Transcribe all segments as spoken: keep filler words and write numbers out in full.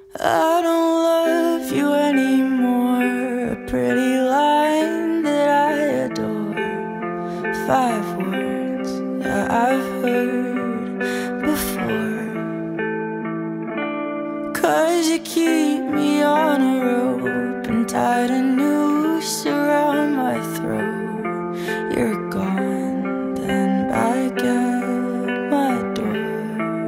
I don't love you anymore, a pretty line that I adore. Five words that I've heard before. 'Cause you keep me on a rope and tied a noose around my throat. You're gone, then back at my door.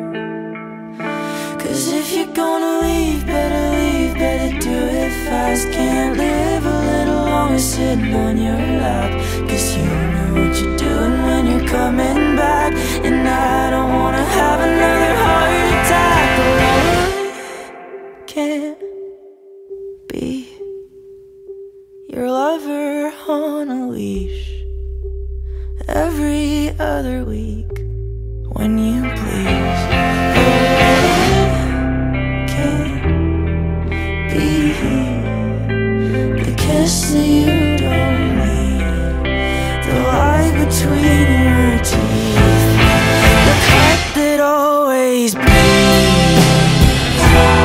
'Cause if you're gonna leave, better leave, better do it fast. Can't live a little longer sitting on your lap. 'Cause you know what you're doing when you're coming back. And I don't wanna have another heart attack. But I can't be your lover on a leash every other week when you please. The kiss that you don't need, the lie between your teeth, the cut that always bleeds,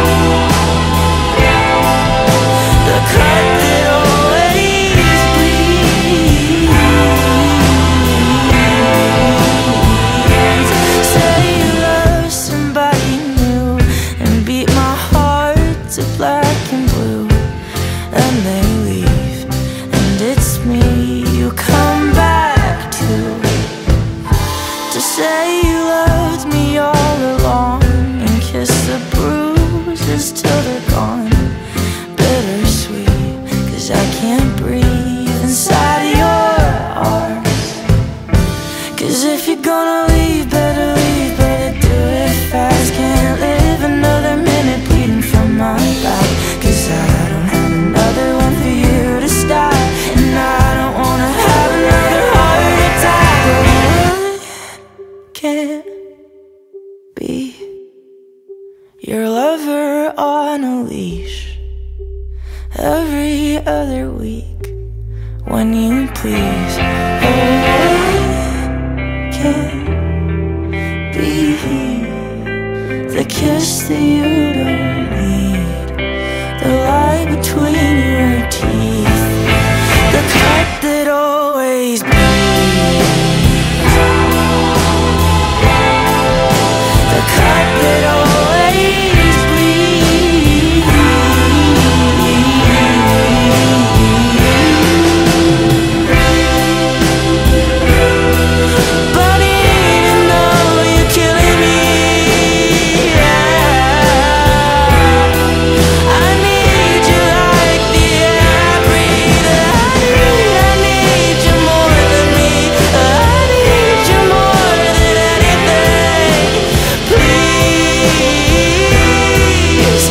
the cut that always bleeds. Say you love somebody new and beat my heart to black and blue, and they leave, and it's me you come back to. To say you loved me all along and kiss the bruises till they're gone. Bittersweet, 'cause I can't breathe inside your arms. 'Cause if you're gonna leave, better leave, better do it fast. Can't live another minute bleeding from my back. 'Cause I don't have another one for you to stop. And I don't wanna have another heart attack. But I can't be your lover on a leash every other week when you please. Oh, I can't be the kiss that you don't need, the lie between your teeth, the cut that always bleeds, the cut that always bleeds. But even though you're killing me, I need you like the air I breathe. I need, I need you more than me. I need you more than anything. Please,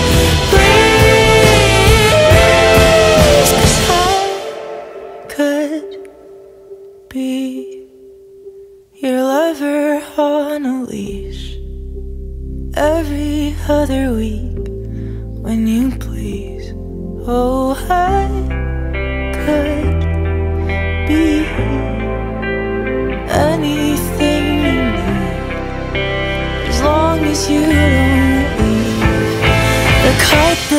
please, 'cause I could be your lover on a leash every other week when you please. Oh, I could be anything you need, as long as you don't leave. The cut